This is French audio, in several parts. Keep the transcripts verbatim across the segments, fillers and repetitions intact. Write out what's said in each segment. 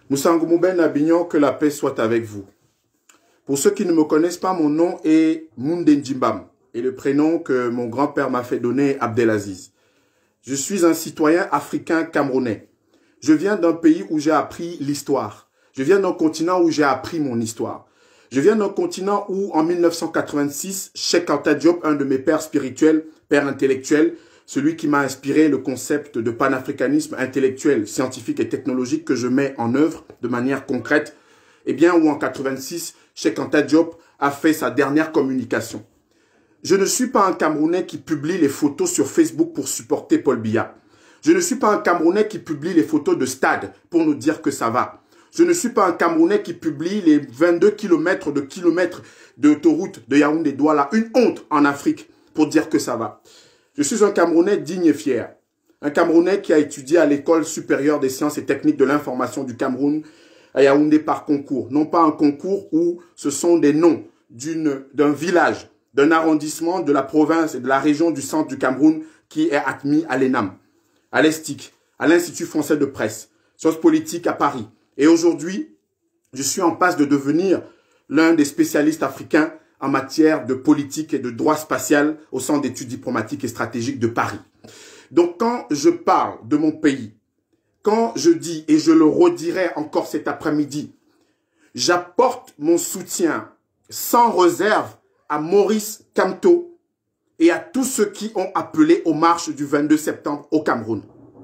Moussa Ngoumoben Abignon, que la paix soit avec vous. Pour ceux qui ne me connaissent pas, mon nom est Mounde Ndjimbam et le prénom que mon grand-père m'a fait donner est Abdelaziz. Je suis un citoyen africain camerounais. Je viens d'un pays où j'ai appris l'histoire. Je viens d'un continent où j'ai appris mon histoire. Je viens d'un continent où, en mille neuf cent quatre-vingt-six, Cheikh Anta Diop, un de mes pères spirituels, père intellectuel, celui qui m'a inspiré le concept de panafricanisme intellectuel, scientifique et technologique que je mets en œuvre de manière concrète, eh bien, où en quatre-vingt-six, Cheikh Anta Diop a fait sa dernière communication. Je ne suis pas un Camerounais qui publie les photos sur Facebook pour supporter Paul Biya. Je ne suis pas un Camerounais qui publie les photos de stade pour nous dire que ça va. Je ne suis pas un Camerounais qui publie les vingt-deux kilomètres de kilomètres d'autoroute de Yaoundé-Douala, une honte en Afrique, pour dire que ça va. Je suis un Camerounais digne et fier. Un Camerounais qui a étudié à l'école supérieure des sciences et techniques de l'information du Cameroun à Yaoundé par concours. Non pas un concours où ce sont des noms d'un village, d'un arrondissement de la province et de la région du centre du Cameroun qui est admis à l'E N A M, à l'E S T I C, à l'Institut français de presse, sciences politiques à Paris. Et aujourd'hui, je suis en passe de devenir l'un des spécialistes africains en matière de politique et de droit spatial au Centre d'études diplomatiques et stratégiques de Paris. Donc quand je parle de mon pays, quand je dis, et je le redirai encore cet après-midi, j'apporte mon soutien sans réserve à Maurice Kamto et à tous ceux qui ont appelé aux marches du vingt-deux septembre au Cameroun.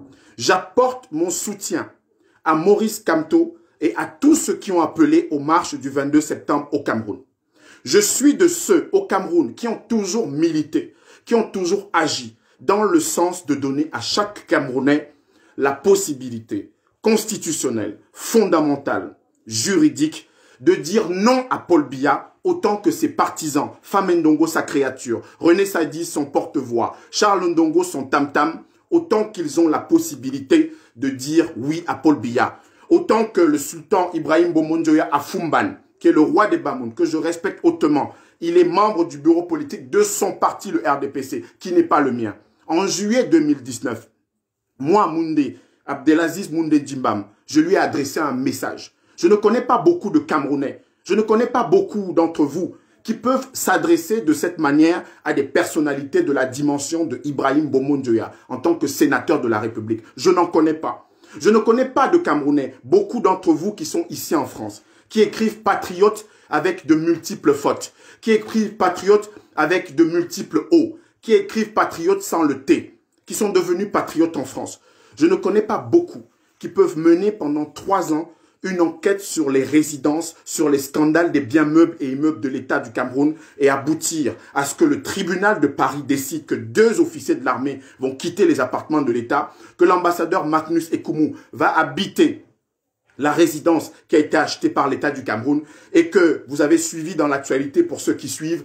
J'apporte mon soutien à Maurice Kamto et à tous ceux qui ont appelé aux marches du vingt-deux septembre au Cameroun. Je suis de ceux au Cameroun qui ont toujours milité, qui ont toujours agi dans le sens de donner à chaque Camerounais la possibilité constitutionnelle, fondamentale, juridique, de dire non à Paul Biya autant que ses partisans, Fama Ndongo sa créature, René Sadi son porte-voix, Charles Ndongo son tam-tam, autant qu'ils ont la possibilité de dire oui à Paul Biya. Autant que le sultan Ibrahim Bomonjoya à Fumban, qui est le roi des Bamoun, que je respecte hautement, il est membre du bureau politique de son parti, le R D P C, qui n'est pas le mien. En juillet deux mille dix-neuf, moi, Mounde, Abdelaziz Mounde Ndjimbam, je lui ai adressé un message. Je ne connais pas beaucoup de Camerounais. Je ne connais pas beaucoup d'entre vous qui peuvent s'adresser de cette manière à des personnalités de la dimension de Ibrahim Bomonjoya en tant que sénateur de la République. Je n'en connais pas. Je ne connais pas de Camerounais, beaucoup d'entre vous qui sont ici en France, qui écrivent patriotes avec de multiples fautes, qui écrivent patriotes avec de multiples O, qui écrivent patriotes sans le T, qui sont devenus patriotes en France. Je ne connais pas beaucoup qui peuvent mener pendant trois ans une enquête sur les résidences, sur les scandales des biens meubles et immeubles de l'État du Cameroun et aboutir à ce que le tribunal de Paris décide que deux officiers de l'armée vont quitter les appartements de l'État, que l'ambassadeur Magnus Ekumu va habiter la résidence qui a été achetée par l'État du Cameroun et que vous avez suivi dans l'actualité pour ceux qui suivent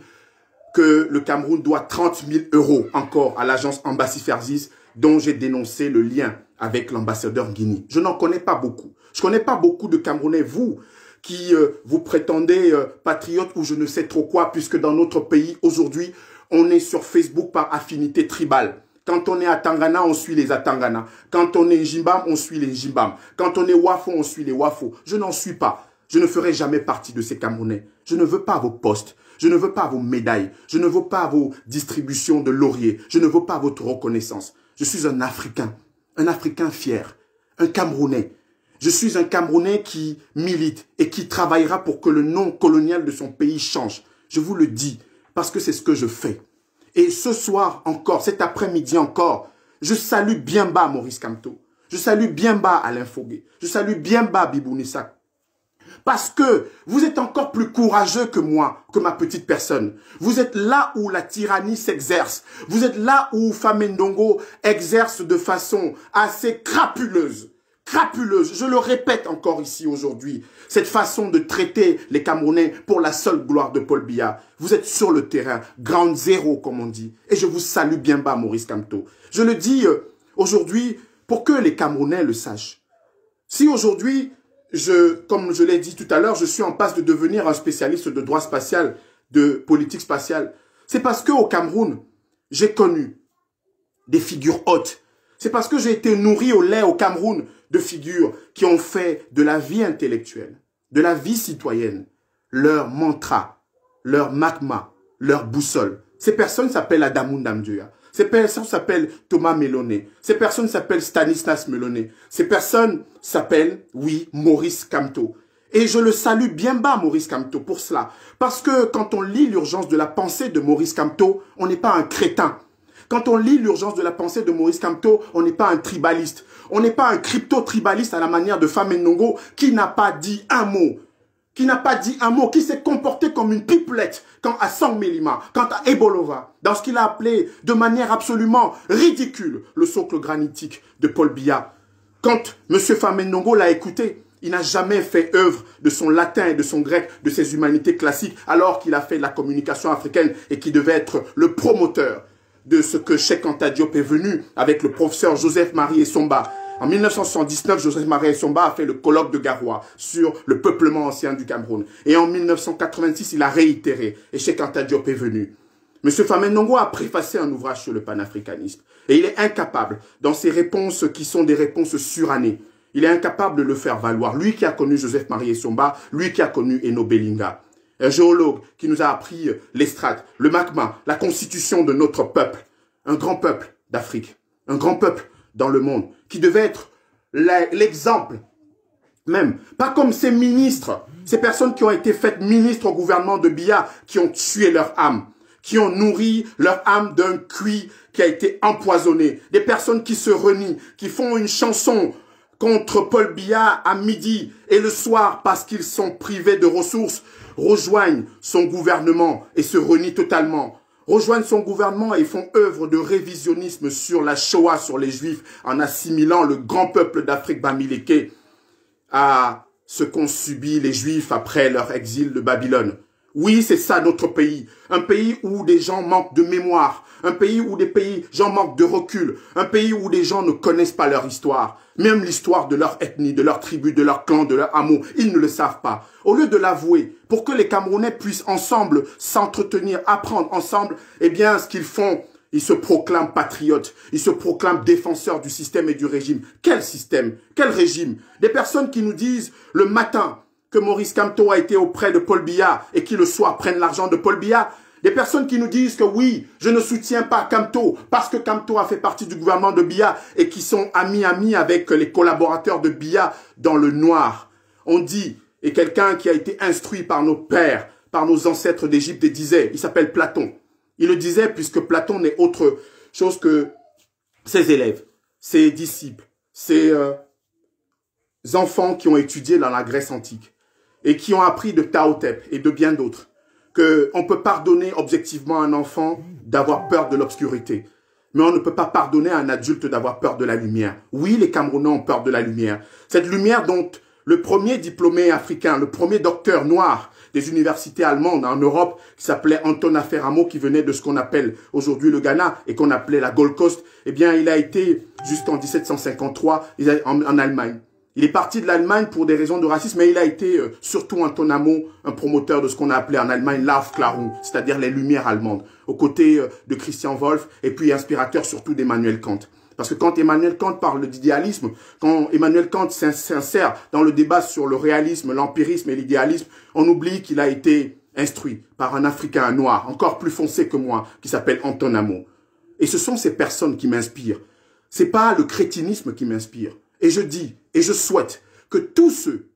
que le Cameroun doit trente mille euros encore à l'agence Embassy Fersis dont j'ai dénoncé le lien avec l'ambassadeur Guinée. Je n'en connais pas beaucoup. Je ne connais pas beaucoup de Camerounais, vous, qui euh, vous prétendez euh, patriotes ou je ne sais trop quoi, puisque dans notre pays, aujourd'hui, on est sur Facebook par affinité tribale. Quand on est à Tangana, on suit les Atangana. Quand on est Njimbam, on suit les Njimbam. Quand on est Wafo, on suit les Wafo. Je n'en suis pas. Je ne ferai jamais partie de ces Camerounais. Je ne veux pas vos postes. Je ne veux pas vos médailles. Je ne veux pas vos distributions de lauriers. Je ne veux pas votre reconnaissance. Je suis un Africain. Un Africain fier. Un Camerounais. Je suis un Camerounais qui milite et qui travaillera pour que le nom colonial de son pays change. Je vous le dis parce que c'est ce que je fais. Et ce soir encore, cet après-midi encore, je salue bien bas Maurice Kamto. Je salue bien bas Alain Fogué. Je salue bien bas Bibou Nissak. Parce que vous êtes encore plus courageux que moi, que ma petite personne. Vous êtes là où la tyrannie s'exerce. Vous êtes là où Fama Ndongo exerce de façon assez crapuleuse. Crapuleuse, je le répète encore ici aujourd'hui, cette façon de traiter les Camerounais pour la seule gloire de Paul Biya. Vous êtes sur le terrain, ground zéro comme on dit. Et je vous salue bien bas Maurice Kamto. Je le dis euh, aujourd'hui pour que les Camerounais le sachent. Si aujourd'hui, je, comme je l'ai dit tout à l'heure, je suis en passe de devenir un spécialiste de droit spatial, de politique spatiale, c'est parce qu'au Cameroun, j'ai connu des figures hautes. C'est parce que j'ai été nourri au lait au Cameroun de figures qui ont fait de la vie intellectuelle, de la vie citoyenne, leur mantra, leur magma, leur boussole. Ces personnes s'appellent Adamou Ndamdioya. Ces personnes s'appellent Thomas Meloné. Ces personnes s'appellent Stanislas Meloné. Ces personnes s'appellent, oui, Maurice Kamto. Et je le salue bien bas, Maurice Kamto, pour cela. Parce que quand on lit l'urgence de la pensée de Maurice Kamto, on n'est pas un crétin. Quand on lit l'urgence de la pensée de Maurice Kamto, on n'est pas un tribaliste. On n'est pas un crypto-tribaliste à la manière de Fame Ndongo qui n'a pas dit un mot. Qui n'a pas dit un mot, qui s'est comporté comme une pipelette quand à Sangmelima, quand à Ebolova, dans ce qu'il a appelé de manière absolument ridicule le socle granitique de Paul Biya. Quand M. Fame Ndongo l'a écouté, il n'a jamais fait œuvre de son latin et de son grec, de ses humanités classiques, alors qu'il a fait de la communication africaine et qu'il devait être le promoteur de ce que Cheikh Anta Diop est venu avec le professeur Joseph-Marie Essomba. En mille neuf cent soixante-dix-neuf, Joseph-Marie Essomba a fait le colloque de Garoua sur le peuplement ancien du Cameroun. Et en mille neuf cent quatre-vingt-six, il a réitéré et Cheikh Anta Diop est venu. M. Fame Ndongo a préfacé un ouvrage sur le panafricanisme. Et il est incapable, dans ses réponses qui sont des réponses surannées, il est incapable de le faire valoir. Lui qui a connu Joseph-Marie Essomba, lui qui a connu Eno Belinga. Un géologue qui nous a appris l'estrade, le magma, la constitution de notre peuple. Un grand peuple d'Afrique, un grand peuple dans le monde, qui devait être l'exemple même. Pas comme ces ministres, ces personnes qui ont été faites ministres au gouvernement de Biya, qui ont tué leur âme, qui ont nourri leur âme d'un cuit qui a été empoisonné. Des personnes qui se renient, qui font une chanson contre Paul Biya à midi et le soir parce qu'ils sont privés de ressources, rejoignent son gouvernement et se renient totalement. Rejoignent son gouvernement et font œuvre de révisionnisme sur la Shoah, sur les Juifs, en assimilant le grand peuple d'Afrique bamileke à ce qu'ont subi les Juifs après leur exil de Babylone. Oui, c'est ça notre pays. Un pays où des gens manquent de mémoire. Un pays où des pays, gens manquent de recul. Un pays où des gens ne connaissent pas leur histoire. Même l'histoire de leur ethnie, de leur tribu, de leur clan, de leur hameau. Ils ne le savent pas. Au lieu de l'avouer, pour que les Camerounais puissent ensemble s'entretenir, apprendre ensemble, eh bien, ce qu'ils font, ils se proclament patriotes. Ils se proclament défenseurs du système et du régime. Quel système? Quel régime? Des personnes qui nous disent le matin que Maurice Kamto a été auprès de Paul Biya et qui le soir prennent l'argent de Paul Biya. Des personnes qui nous disent que oui, je ne soutiens pas Kamto parce que Kamto a fait partie du gouvernement de Biya et qui sont amis-amis avec les collaborateurs de Biya dans le noir. On dit, et quelqu'un qui a été instruit par nos pères, par nos ancêtres d'Égypte, et disait, il s'appelle Platon. Il le disait puisque Platon n'est autre chose que ses élèves, ses disciples, ses euh, enfants qui ont étudié dans la Grèce antique et qui ont appris de Taotep et de bien d'autres, qu'on peut pardonner objectivement à un enfant d'avoir peur de l'obscurité. Mais on ne peut pas pardonner à un adulte d'avoir peur de la lumière. Oui, les Camerounais ont peur de la lumière. Cette lumière dont le premier diplômé africain, le premier docteur noir des universités allemandes en Europe, qui s'appelait Anton Aferramo, qui venait de ce qu'on appelle aujourd'hui le Ghana et qu'on appelait la Gold Coast, eh bien, il a été jusqu'en mille sept cent cinquante-trois en, en Allemagne. Il est parti de l'Allemagne pour des raisons de racisme, mais il a été euh, surtout Anton Amo, un promoteur de ce qu'on a appelé en Allemagne l'Aufklärung, c'est-à-dire les Lumières allemandes, aux côtés euh, de Christian Wolff, et puis inspirateur surtout d'Emmanuel Kant. Parce que quand Emmanuel Kant parle d'idéalisme, quand Emmanuel Kant s'insère dans le débat sur le réalisme, l'empirisme et l'idéalisme, on oublie qu'il a été instruit par un Africain noir, encore plus foncé que moi, qui s'appelle Anton Amo. Et ce sont ces personnes qui m'inspirent. C'est pas le crétinisme qui m'inspire. Et je dis, et je souhaite que tous ceux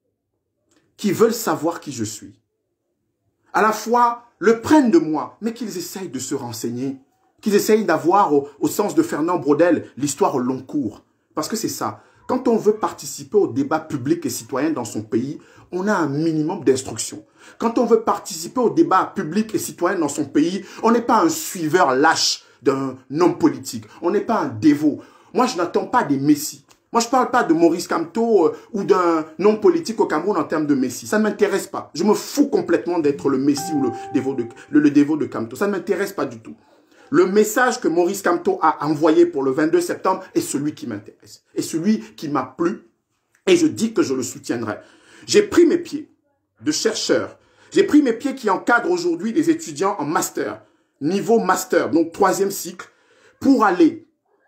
qui veulent savoir qui je suis, à la fois le prennent de moi, mais qu'ils essayent de se renseigner, qu'ils essayent d'avoir, au, au sens de Fernand Braudel, l'histoire au long cours. Parce que c'est ça. Quand on veut participer au débat public et citoyen dans son pays, on a un minimum d'instruction. Quand on veut participer au débat public et citoyen dans son pays, on n'est pas un suiveur lâche d'un homme politique. On n'est pas un dévot. Moi, je n'attends pas des messies. Moi, je ne parle pas de Maurice Kamto euh, ou d'un homme politique au Cameroun en termes de messie. Ça ne m'intéresse pas. Je me fous complètement d'être le messie ou le dévot de, le, le dévot de Kamto. Ça ne m'intéresse pas du tout. Le message que Maurice Kamto a envoyé pour le vingt-deux septembre est celui qui m'intéresse. Et celui qui m'a plu. Et je dis que je le soutiendrai. J'ai pris mes pieds de chercheur. J'ai pris mes pieds qui encadrent aujourd'hui des étudiants en master. Niveau master, donc troisième cycle, pour aller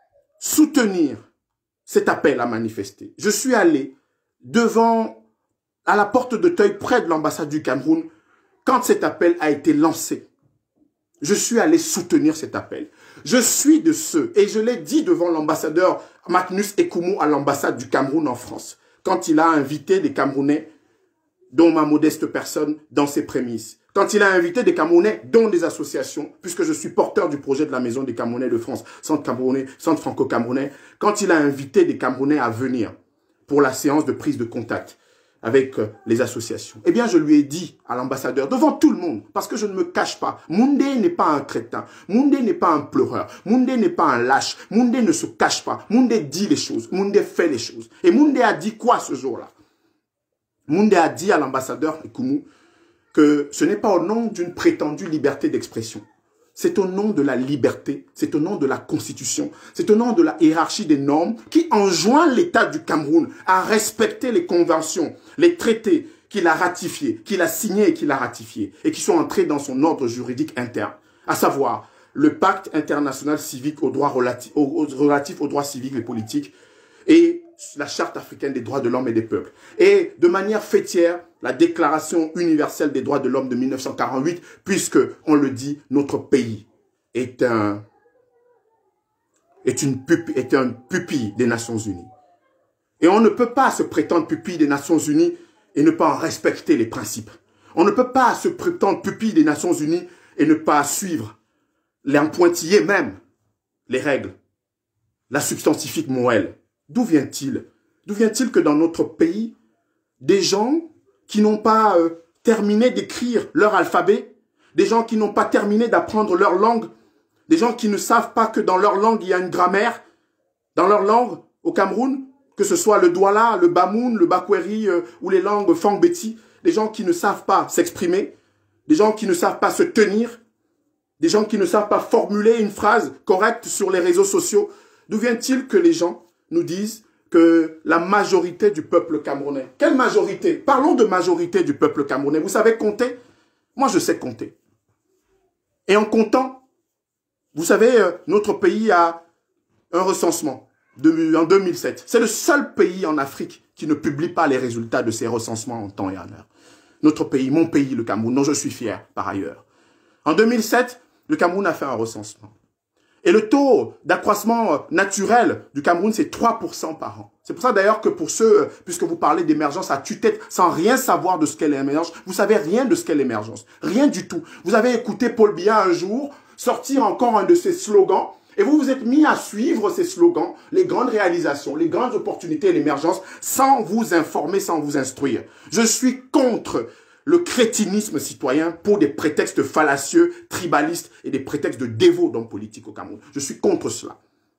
soutenir cet appel à manifester. Je suis allé devant, à la porte d'Auteuil, près de l'ambassade du Cameroun, quand cet appel a été lancé. Je suis allé soutenir cet appel. Je suis de ceux, et je l'ai dit devant l'ambassadeur Magnus Ekumu à l'ambassade du Cameroun en France, quand il a invité des Camerounais, dont ma modeste personne, dans ses prémices. Quand il a invité des Camerounais, dont des associations, puisque je suis porteur du projet de la Maison des Camerounais de France, Centre Camerounais, Centre Franco-Camerounais, quand il a invité des Camerounais à venir pour la séance de prise de contact avec les associations, eh bien, je lui ai dit à l'ambassadeur, devant tout le monde, parce que je ne me cache pas, Moundé n'est pas un crétin, Moundé n'est pas un pleureur, Moundé n'est pas un lâche, Moundé ne se cache pas, Moundé dit les choses, Moundé fait les choses. Et Moundé a dit quoi ce jour-là? Moundé a dit à l'ambassadeur Ekumu que ce n'est pas au nom d'une prétendue liberté d'expression. C'est au nom de la liberté, c'est au nom de la Constitution, c'est au nom de la hiérarchie des normes qui enjoint l'État du Cameroun à respecter les conventions, les traités qu'il a ratifiés, qu'il a signés et qu'il a ratifiés, et qui sont entrés dans son ordre juridique interne, à savoir le pacte international civique aux droits relatifs aux, aux, relatif aux droits civiques et politiques et la charte africaine des droits de l'homme et des peuples. Et de manière fêtière, la déclaration universelle des droits de l'homme de mille neuf cent quarante-huit, puisque, on le dit, notre pays est un, est une pupille, est un pupille des Nations Unies. Et on ne peut pas se prétendre pupille des Nations Unies et ne pas en respecter les principes. On ne peut pas se prétendre pupille des Nations Unies et ne pas suivre, les en pointiller même, les règles, la substantifique Moël. D'où vient-il? D'où vient-il que dans notre pays, des gens qui n'ont pas euh, terminé d'écrire leur alphabet, des gens qui n'ont pas terminé d'apprendre leur langue, des gens qui ne savent pas que dans leur langue, il y a une grammaire, dans leur langue, au Cameroun, que ce soit le Douala, le Bamoun, le Bakweri euh, ou les langues Fangbeti, des gens qui ne savent pas s'exprimer, des gens qui ne savent pas se tenir, des gens qui ne savent pas formuler une phrase correcte sur les réseaux sociaux. D'où vient-il que les gens nous disent que la majorité du peuple camerounais, quelle majorité? Parlons de majorité du peuple camerounais. Vous savez compter? Moi, je sais compter. Et en comptant, vous savez, euh, notre pays a un recensement de, en deux mille sept. C'est le seul pays en Afrique qui ne publie pas les résultats de ses recensements en temps et en heure. Notre pays, mon pays, le Cameroun, dont je suis fier par ailleurs. En deux mille sept, le Cameroun a fait un recensement. Et le taux d'accroissement naturel du Cameroun, c'est trois pour cent par an. C'est pour ça d'ailleurs que pour ceux, puisque vous parlez d'émergence à tue-tête, sans rien savoir de ce qu'est l'émergence, vous savez rien de ce qu'est l'émergence. Rien du tout. Vous avez écouté Paul Biya un jour sortir encore un de ses slogans, et vous vous êtes mis à suivre ces slogans, les grandes réalisations, les grandes opportunités et l'émergence, sans vous informer, sans vous instruire. Je suis contre le crétinisme citoyen pour des prétextes fallacieux, tribalistes et des prétextes de dévots d'hommes politiques au Cameroun. Je suis contre cela.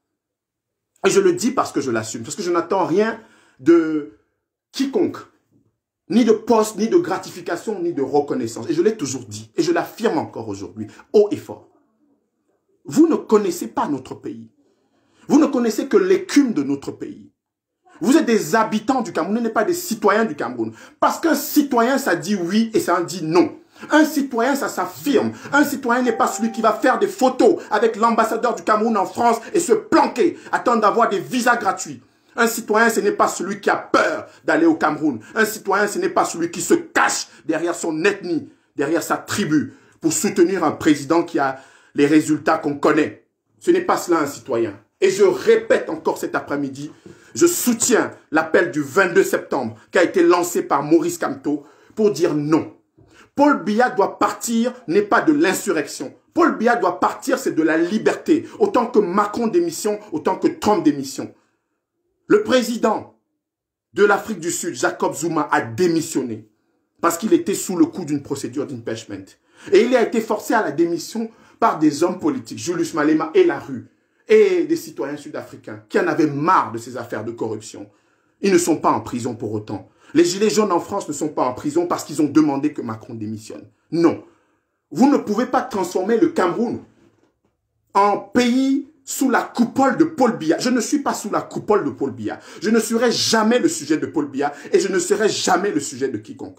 Et je le dis parce que je l'assume, parce que je n'attends rien de quiconque, ni de poste, ni de gratification, ni de reconnaissance. Et je l'ai toujours dit, et je l'affirme encore aujourd'hui, haut et fort. Vous ne connaissez pas notre pays. Vous ne connaissez que l'écume de notre pays. Vous êtes des habitants du Cameroun, vous n'êtes pas des citoyens du Cameroun. Parce qu'un citoyen, ça dit oui et ça dit non. Un citoyen, ça s'affirme. Un citoyen n'est pas celui qui va faire des photos avec l'ambassadeur du Cameroun en France et se planquer, attendre d'avoir des visas gratuits. Un citoyen, ce n'est pas celui qui a peur d'aller au Cameroun. Un citoyen, ce n'est pas celui qui se cache derrière son ethnie, derrière sa tribu, pour soutenir un président qui a les résultats qu'on connaît. Ce n'est pas cela un citoyen. Et je répète encore cet après-midi, je soutiens l'appel du vingt-deux septembre qui a été lancé par Maurice Kamto pour dire non. Paul Biya doit partir, n'est pas de l'insurrection. Paul Biya doit partir, c'est de la liberté. Autant que Macron démission, autant que Trump démission. Le président de l'Afrique du Sud, Jacob Zuma, a démissionné parce qu'il était sous le coup d'une procédure d'impeachment. Et il a été forcé à la démission par des hommes politiques, Julius Malema et la rue, et des citoyens sud-africains qui en avaient marre de ces affaires de corruption. Ils ne sont pas en prison pour autant. Les gilets jaunes en France ne sont pas en prison parce qu'ils ont demandé que Macron démissionne. Non. Vous ne pouvez pas transformer le Cameroun en pays sous la coupole de Paul Biya. Je ne suis pas sous la coupole de Paul Biya. Je ne serai jamais le sujet de Paul Biya et je ne serai jamais le sujet de quiconque.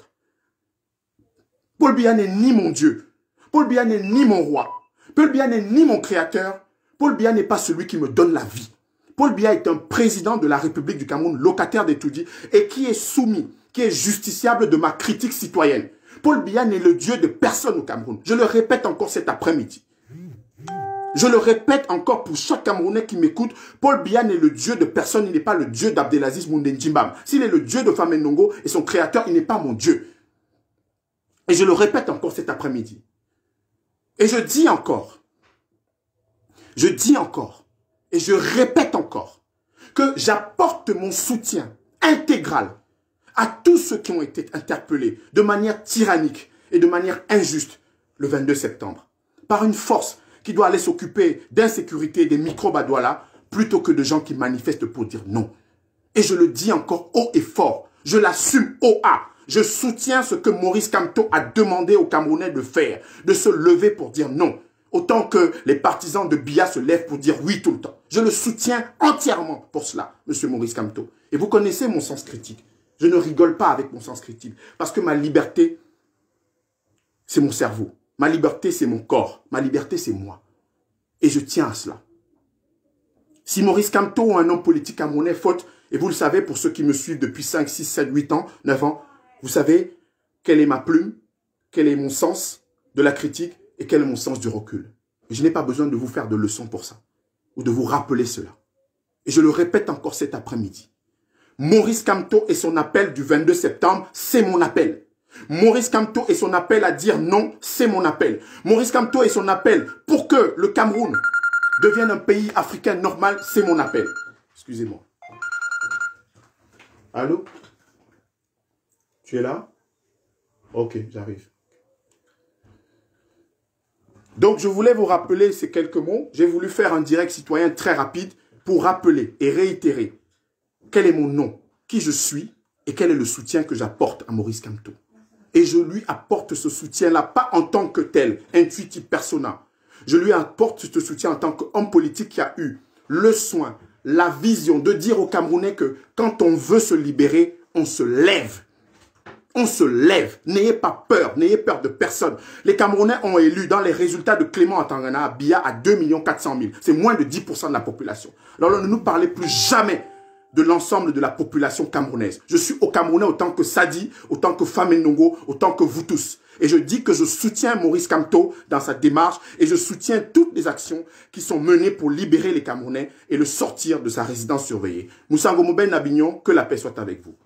Paul Biya n'est ni mon Dieu. Paul Biya n'est ni mon roi. Paul Biya n'est ni mon créateur. Paul Biya n'est pas celui qui me donne la vie. Paul Biya est un président de la République du Cameroun, locataire d'Etoudi, et qui est soumis, qui est justiciable de ma critique citoyenne. Paul Biya n'est le Dieu de personne au Cameroun. Je le répète encore cet après-midi. Je le répète encore pour chaque Camerounais qui m'écoute, Paul Biya n'est le Dieu de personne, il n'est pas le Dieu d'Abdelaziz Moundendjimbam. S'il est le Dieu de Famé Ndongo et son créateur, il n'est pas mon Dieu. Et je le répète encore cet après-midi. Et je dis encore, je dis encore, et je répète encore, que j'apporte mon soutien intégral à tous ceux qui ont été interpellés de manière tyrannique et de manière injuste le vingt-deux septembre, par une force qui doit aller s'occuper d'insécurité des microbes à Douala, plutôt que de gens qui manifestent pour dire non. Et je le dis encore haut et fort, je l'assume haut A. Je soutiens ce que Maurice Kamto a demandé aux Camerounais de faire, de se lever pour dire non. Autant que les partisans de Biya se lèvent pour dire oui tout le temps. Je le soutiens entièrement pour cela, monsieur Maurice Kamto. Et vous connaissez mon sens critique. Je ne rigole pas avec mon sens critique. Parce que ma liberté, c'est mon cerveau. Ma liberté, c'est mon corps. Ma liberté, c'est moi. Et je tiens à cela. Si Maurice Kamto ou un homme politique camerounais faute, et vous le savez pour ceux qui me suivent depuis cinq, six, sept, huit ans, neuf ans, vous savez quelle est ma plume, quel est mon sens de la critique et quel est mon sens du recul. Et je n'ai pas besoin de vous faire de leçons pour ça, ou de vous rappeler cela. Et je le répète encore cet après-midi. Maurice Kamto et son appel du vingt-deux septembre, c'est mon appel. Maurice Kamto et son appel à dire non, c'est mon appel. Maurice Kamto et son appel pour que le Cameroun devienne un pays africain normal, c'est mon appel. Excusez-moi. Allô? Tu es là? Ok, j'arrive. Donc, je voulais vous rappeler ces quelques mots. J'ai voulu faire un direct citoyen très rapide pour rappeler et réitérer quel est mon nom, qui je suis et quel est le soutien que j'apporte à Maurice Kamto. Et je lui apporte ce soutien-là, pas en tant que tel, intuitif persona. Je lui apporte ce soutien en tant qu'homme politique qui a eu le soin, la vision de dire aux Camerounais que quand on veut se libérer, on se lève. On se lève. N'ayez pas peur. N'ayez peur de personne. Les Camerounais ont élu dans les résultats de Clément Atangana Biya à deux millions quatre cent mille. C'est moins de dix pour cent de la population. Alors ne nous parlez plus jamais de l'ensemble de la population camerounaise. Je suis au Camerounais autant que Sadi, autant que Famé Ndongo, autant que vous tous. Et je dis que je soutiens Maurice Kamto dans sa démarche et je soutiens toutes les actions qui sont menées pour libérer les Camerounais et le sortir de sa résidence surveillée. Moussa Ngomouben Nabignon, que la paix soit avec vous.